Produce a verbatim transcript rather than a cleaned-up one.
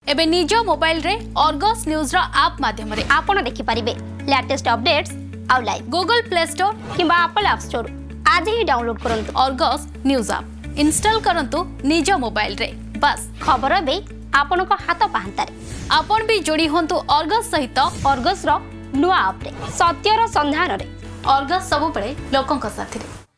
एबे निज मोबाइल रे अर्गस न्यूज रो ऐप माध्यम रे आपण देखि परिबे लेटेस्ट अपडेट्स आउ लाइव गूगल प्ले स्टोर किबा एप्पल ऐप स्टोर आज ही डाउनलोड करंतु अर्गस न्यूज ऐप इंस्टॉल करंतु निज मोबाइल रे बस खबर बे आपण को हाथ पाहंतारे आपण भी जोड़ी होंतु अर्गस सहित अर्गस रो नुआ ऐप रे सत्यर संधान रे अर्गस सब बळे लोकन का साथी रे।